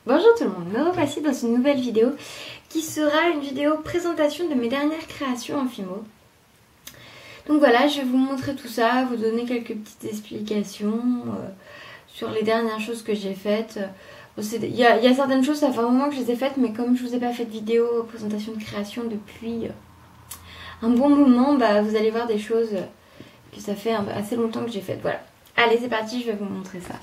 Bonjour tout le monde, me revoici dans une nouvelle vidéo qui sera une vidéo présentation de mes dernières créations en Fimo. Donc voilà, je vais vous montrer tout ça, vous donner quelques petites explications sur les dernières choses que j'ai faites. Il y a certaines choses, ça fait un moment que je les ai faites, mais comme je vous ai pas fait de vidéo présentation de création depuis un bon moment, bah, vous allez voir des choses que ça fait assez longtemps que j'ai faites. Voilà, allez c'est parti, je vais vous montrer ça.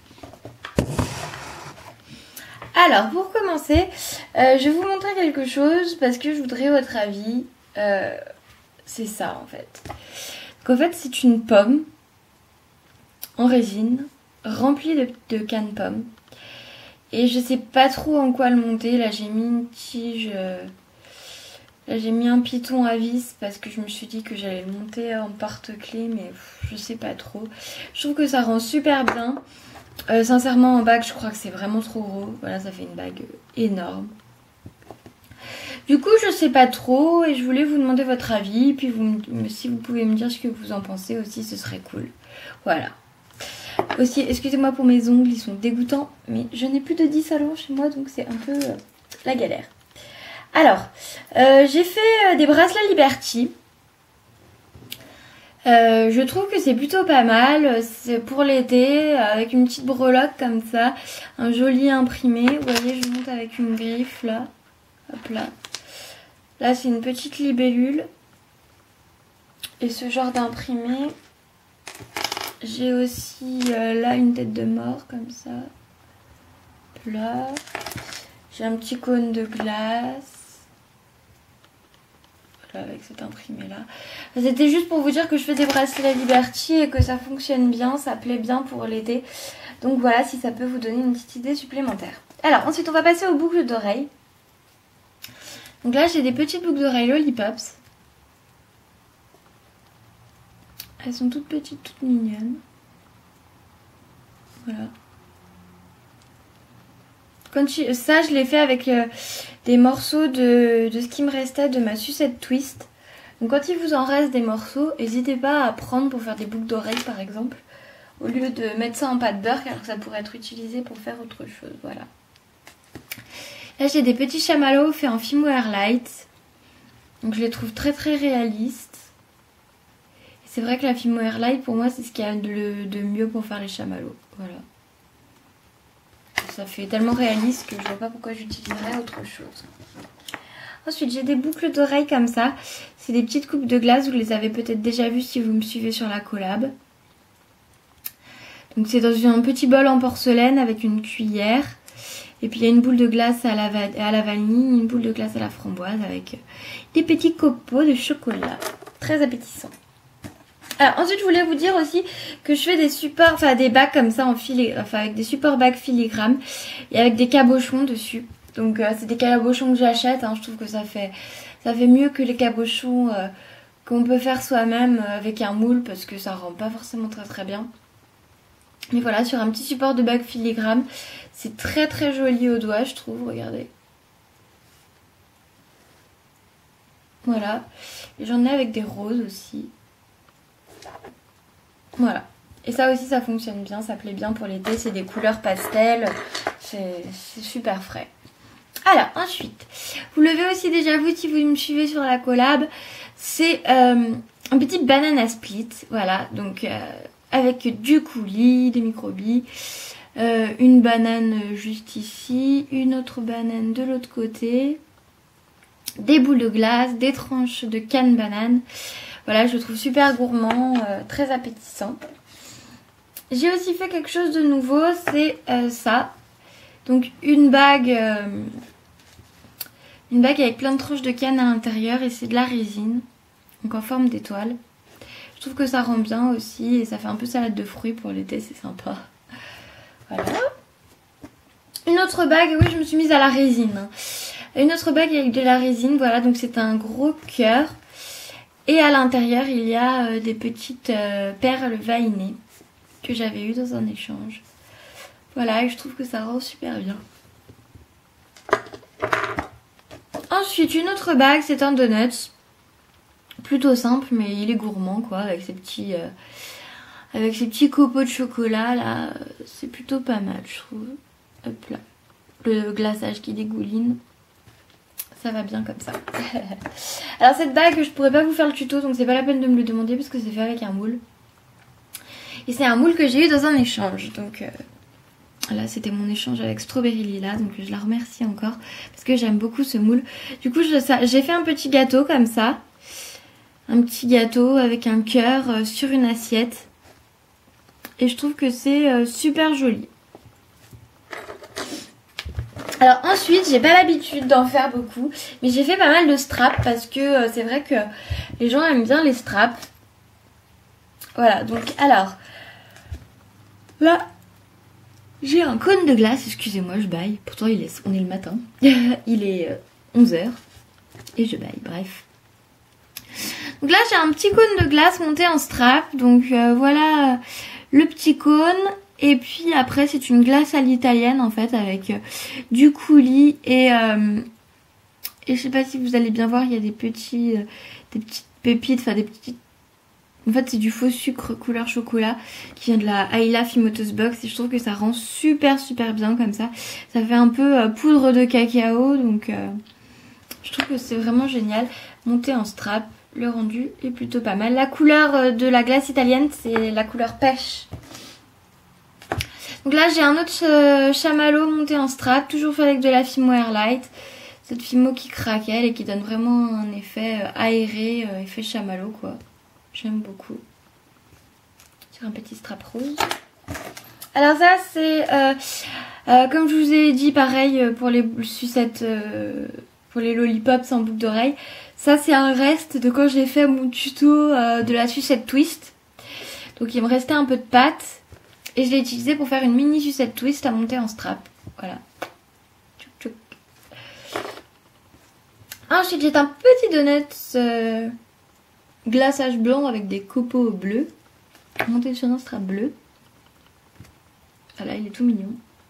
Alors pour commencer, je vais vous montrer quelque chose parce que je voudrais votre avis. C'est ça en fait. Donc en fait c'est une pomme en résine remplie de cannes pommes. Et je sais pas trop en quoi le monter. Là j'ai mis une tige. Là j'ai mis un piton à vis parce que je me suis dit que j'allais le monter en porte-clés, mais je sais pas trop. Je trouve que ça rend super bien. Sincèrement en bague je crois que c'est vraiment trop gros. Voilà, ça fait une bague énorme. Du coup je sais pas trop et je voulais vous demander votre avis. Puis si vous pouvez me dire ce que vous en pensez aussi, ce serait cool. Voilà. Aussi excusez-moi pour mes ongles, ils sont dégoûtants. Mais je n'ai plus de 10 salons chez moi, donc c'est un peu la galère. Alors j'ai fait des bracelets Liberty. Je trouve que c'est plutôt pas mal, c'est pour l'été, avec une petite breloque comme ça, un joli imprimé. Vous voyez, je monte avec une griffe là, hop là. Là c'est une petite libellule et ce genre d'imprimé. J'ai aussi là une tête de mort comme ça, hop là. J'ai un petit cône de glace. Avec cet imprimé là. C'était juste pour vous dire que je fais des bracelets Liberty et que ça fonctionne bien, ça plaît bien pour l'été. Donc voilà, si ça peut vous donner une petite idée supplémentaire. Alors ensuite on va passer aux boucles d'oreilles. Donc là j'ai des petites boucles d'oreilles Lollipops. Elles sont toutes petites, toutes mignonnes. Voilà. Ça je l'ai fait avec des morceaux de ce qui me restait de ma sucette twist. Donc quand il vous en reste des morceaux, n'hésitez pas à prendre pour faire des boucles d'oreilles par exemple, au lieu de mettre ça en pâte beurre, car ça pourrait être utilisé pour faire autre chose. Voilà. Là j'ai des petits chamallows faits en Fimo Airlight. Donc je les trouve très très réalistes. Et c'est vrai que la Fimo Airlight pour moi c'est ce qu'il y a de mieux pour faire les chamallows. Voilà. Ça fait tellement réaliste que je vois pas pourquoi j'utiliserais autre chose. Ensuite j'ai des boucles d'oreilles comme ça. C'est des petites coupes de glace, vous les avez peut-être déjà vues si vous me suivez sur la collab. Donc c'est dans un petit bol en porcelaine avec une cuillère. Et puis il y a une boule de glace à la vanille, une boule de glace à la framboise avec des petits copeaux de chocolat. Très appétissant. Alors ensuite je voulais vous dire aussi que je fais des supports, enfin des bacs comme ça en avec des supports bacs filigrane et avec des cabochons dessus. Donc c'est des cabochons que j'achète, hein. Je trouve que ça fait mieux que les cabochons qu'on peut faire soi-même avec un moule parce que ça rend pas forcément très très bien. Mais voilà, sur un petit support de bac filigrane, c'est très très joli au doigt je trouve, regardez. Voilà, et j'en ai avec des roses aussi. Voilà. Et ça aussi ça fonctionne bien, ça plaît bien pour l'été, c'est des couleurs pastel, c'est super frais. Alors ensuite, vous l'avez aussi déjà vu si vous me suivez sur la collab, c'est un petit banana split, voilà, donc avec du coulis, des microbilles, une banane juste ici, une autre banane de l'autre côté, des boules de glace, des tranches de canne banane. Voilà, je le trouve super gourmand, très appétissant. J'ai aussi fait quelque chose de nouveau, c'est ça. Donc une bague avec plein de tranches de canne à l'intérieur et c'est de la résine. Donc en forme d'étoile. Je trouve que ça rend bien aussi et ça fait un peu salade de fruits pour l'été, c'est sympa. Voilà. Une autre bague, oui je me suis mise à la résine. Une autre bague avec de la résine, voilà, donc c'est un gros cœur. Et à l'intérieur, il y a des petites perles veinées que j'avais eues dans un échange. Voilà, et je trouve que ça rend super bien. Ensuite, une autre bague, c'est un donut. Plutôt simple, mais il est gourmand, quoi, avec ces petits copeaux de chocolat, là. C'est plutôt pas mal, je trouve. Hop là. le glaçage qui dégouline. Ça va bien comme ça. Alors cette bague, je pourrais pas vous faire le tuto, donc c'est pas la peine de me le demander parce que c'est fait avec un moule. Et c'est un moule que j'ai eu dans un échange. Donc là c'était mon échange avec Strawberry Lila, donc je la remercie encore parce que j'aime beaucoup ce moule. Du coup j'ai fait un petit gâteau comme ça. Un petit gâteau avec un cœur sur une assiette. Et je trouve que c'est super joli. Alors ensuite, j'ai pas l'habitude d'en faire beaucoup, mais j'ai fait pas mal de straps parce que c'est vrai que les gens aiment bien les straps. Voilà, donc alors, là, j'ai un cône de glace, excusez-moi, je baille, pourtant on est le matin, il est 11h et je baille, bref. Donc là, j'ai un petit cône de glace monté en strap, donc voilà le petit cône. Et puis après c'est une glace à l'italienne en fait avec du coulis et je sais pas si vous allez bien voir, il y a des petites pépites, enfin des petites... En fait c'est du faux sucre couleur chocolat qui vient de la Ayla Fimotos Box et je trouve que ça rend super bien comme ça. Ça fait un peu poudre de cacao, donc je trouve que c'est vraiment génial. Monté en strap, le rendu est plutôt pas mal. La couleur de la glace italienne c'est la couleur pêche. Donc là j'ai un autre chamallow monté en strap, toujours fait avec de la Fimo Airlight. Cette Fimo qui craquelle et qui donne vraiment un effet aéré, effet chamallow quoi. J'aime beaucoup. Sur un petit strap rose. Alors ça c'est, comme je vous ai dit pareil pour les sucettes, pour les lollipops en boucle d'oreille. Ça c'est un reste de quand j'ai fait mon tuto de la sucette twist. Donc il me restait un peu de pâte. Et je l'ai utilisé pour faire une mini sucette twist à monter en strap. Voilà. Tchouk tchouk. Ensuite, j'ai un petit donut glaçage blanc avec des copeaux bleus. Monté sur un strap bleu. Voilà, il est tout mignon.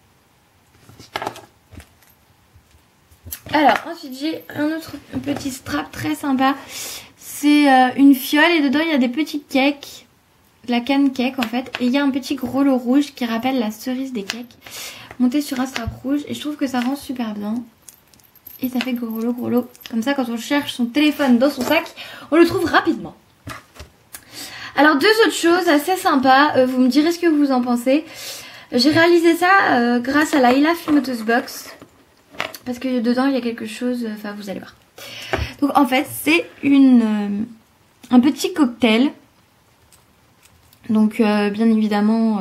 Alors, ensuite, j'ai un autre petit strap très sympa. C'est une fiole et dedans, il y a des petits cakes. La canne cake en fait, et il y a un petit gros lot rouge qui rappelle la cerise des cakes monté sur un strap rouge et je trouve que ça rend super bien et ça fait gros lot comme ça. Quand on cherche son téléphone dans son sac on le trouve rapidement. Alors deux autres choses assez sympas, vous me direz ce que vous en pensez. J'ai réalisé ça grâce à la Ayla Fimotos Box parce que dedans il y a quelque chose, enfin vous allez voir. Donc en fait c'est un petit cocktail. Donc bien évidemment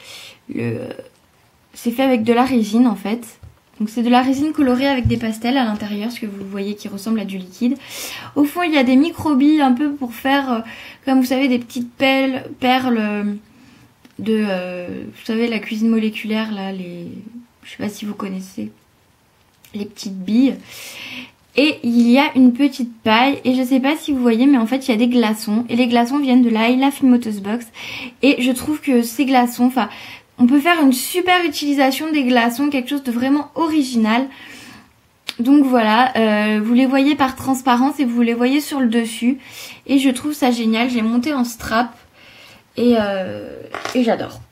c'est fait avec de la résine en fait. Donc c'est de la résine colorée avec des pastels à l'intérieur, ce que vous voyez qui ressemble à du liquide. Au fond il y a des microbilles un peu pour faire comme vous savez des petites perles de vous savez la cuisine moléculaire là, je sais pas si vous connaissez les petites billes. Et il y a une petite paille et je sais pas si vous voyez mais en fait il y a des glaçons et les glaçons viennent de la Ayla Fimotos Box et je trouve que ces glaçons, enfin on peut faire une super utilisation des glaçons, quelque chose de vraiment original. Donc voilà, vous les voyez par transparence et vous les voyez sur le dessus et je trouve ça génial. J'ai monté en strap et j'adore.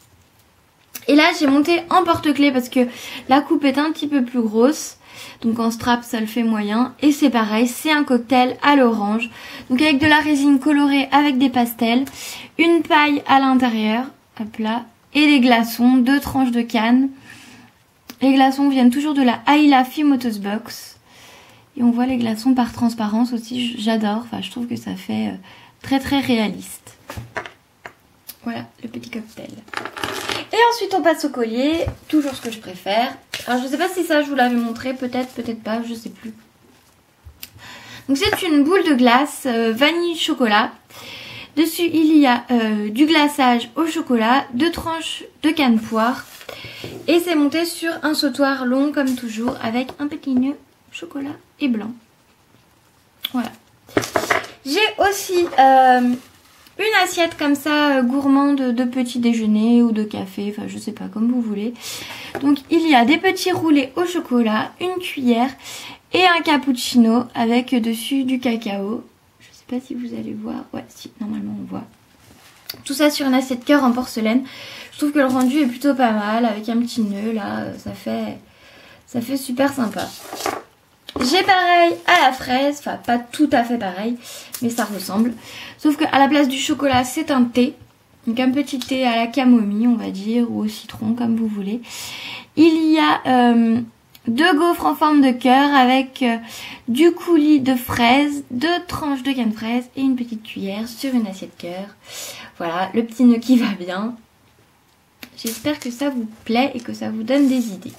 Et là j'ai monté en porte-clés parce que la coupe est un petit peu plus grosse. Donc en strap ça le fait moyen. Et c'est pareil, c'est un cocktail à l'orange. Donc avec de la résine colorée avec des pastels. Une paille à l'intérieur. Hop là. Et des glaçons, 2 tranches de canne. Les glaçons viennent toujours de la Ayla Fimotos Box. Et on voit les glaçons par transparence aussi. J'adore. Enfin je trouve que ça fait très réaliste. Voilà le petit cocktail. Et ensuite on passe au collier, toujours ce que je préfère. Alors je sais pas si ça je vous l'avais montré, peut-être pas, je sais plus. Donc c'est une boule de glace vanille chocolat. Dessus il y a du glaçage au chocolat, 2 tranches de canne poire. Et c'est monté sur un sautoir long comme toujours avec un petit nœud chocolat et blanc. Voilà. J'ai aussi une assiette comme ça gourmande de petit déjeuner ou de café, enfin je sais pas comme vous voulez. Donc il y a des petits roulés au chocolat, une cuillère et un cappuccino avec dessus du cacao. Je sais pas si vous allez voir, ouais si normalement on voit. Tout ça sur une assiette cœur en porcelaine. Je trouve que le rendu est plutôt pas mal avec un petit nœud là, ça fait Ça fait super sympa. J'ai pareil à la fraise, enfin pas tout à fait pareil, mais ça ressemble. Sauf qu'à la place du chocolat, c'est un thé. Donc un petit thé à la camomille, on va dire, ou au citron, comme vous voulez. Il y a 2 gaufres en forme de cœur avec du coulis de fraises, 2 tranches de canne fraise et une petite cuillère sur une assiette cœur. Voilà, le petit nœud qui va bien. J'espère que ça vous plaît et que ça vous donne des idées.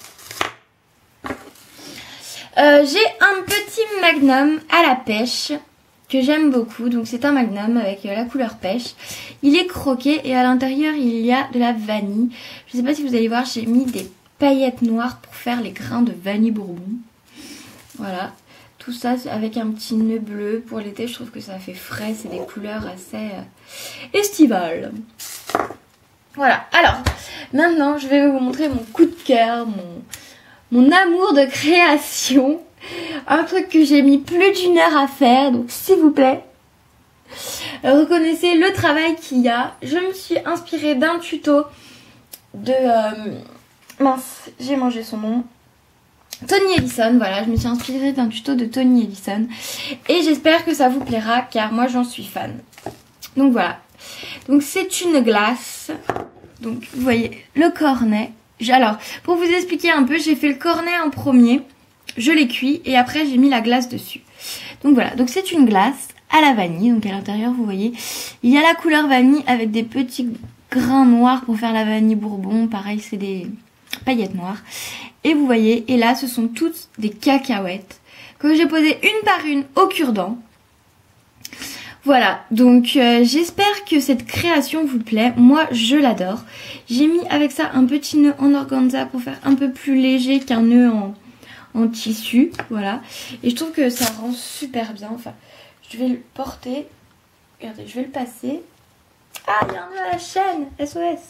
J'ai un petit magnum à la pêche que j'aime beaucoup. Donc c'est un magnum avec la couleur pêche. Il est croqué et à l'intérieur il y a de la vanille. Je ne sais pas si vous allez voir, j'ai mis des paillettes noires pour faire les grains de vanille bourbon. Voilà. Tout ça avec un petit nœud bleu. Pour l'été, je trouve que ça fait frais. C'est des couleurs assez estivales. Voilà. Alors, maintenant, je vais vous montrer mon coup de cœur, mon amour de création. Un truc que j'ai mis plus d'1 heure à faire. Donc, s'il vous plaît, reconnaissez le travail qu'il y a. Je me suis inspirée d'un tuto de... mince, j'ai mangé son nom. Tony Ellison, voilà, je me suis inspirée d'un tuto de Tony Ellison. Et j'espère que ça vous plaira, car moi j'en suis fan. Donc voilà. Donc c'est une glace. Donc vous voyez le cornet. Alors, pour vous expliquer un peu, j'ai fait le cornet en premier. Je l'ai cuit et après j'ai mis la glace dessus. Donc voilà, donc c'est une glace à la vanille. Donc à l'intérieur, vous voyez, il y a la couleur vanille avec des petits grains noirs pour faire la vanille bourbon. Pareil, c'est des paillettes noires. Et vous voyez, et là ce sont toutes des cacahuètes que j'ai posées une par une au cure-dent. Voilà, donc j'espère que cette création vous plaît. Moi je l'adore. J'ai mis avec ça un petit nœud en organza pour faire un peu plus léger qu'un nœud en tissu. Voilà, et je trouve que ça rend super bien. Enfin, je vais le porter. Regardez, je vais le passer. Ah, il y a un nœud à la chaîne, SOS.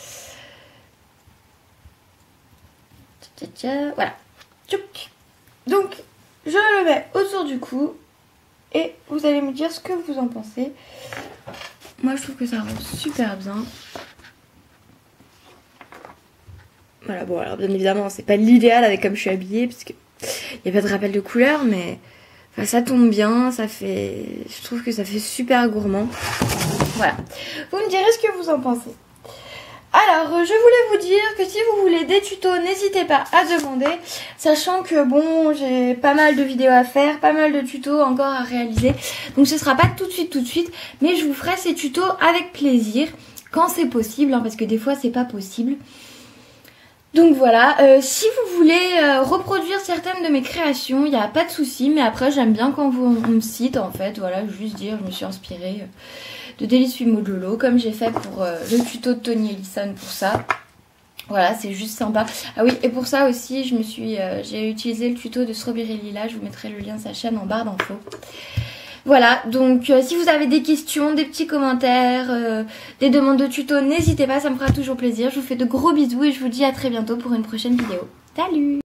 Voilà. Donc, je le mets autour du cou. Et vous allez me dire ce que vous en pensez. Moi, je trouve que ça rend super bien. Voilà, bon, alors bien évidemment, c'est pas l'idéal avec comme je suis habillée, parce que il n'y a pas de rappel de couleur, mais enfin, ça tombe bien, ça fait... Je trouve que ça fait super gourmand. Voilà. Vous me direz ce que vous en pensez. Alors, je voulais vous dire que si vous voulez des tutos, n'hésitez pas à demander. Sachant que bon, j'ai pas mal de vidéos à faire, pas mal de tutos encore à réaliser. Donc ce sera pas tout de suite, mais je vous ferai ces tutos avec plaisir, quand c'est possible, hein, parce que des fois c'est pas possible. Donc voilà, si vous voulez reproduire certaines de mes créations, il n'y a pas de souci. Mais après, j'aime bien quand on me cite, en fait. Voilà, juste dire, je me suis inspirée de Délice Modolo, comme j'ai fait pour le tuto de Tony Ellison pour ça. Voilà, c'est juste sympa. Ah oui, et pour ça aussi, j'ai utilisé le tuto de Strawberry Lila. Je vous mettrai le lien de sa chaîne en barre d'infos. Voilà, donc si vous avez des questions, des petits commentaires, des demandes de tuto, n'hésitez pas, ça me fera toujours plaisir. Je vous fais de gros bisous et je vous dis à très bientôt pour une prochaine vidéo. Salut!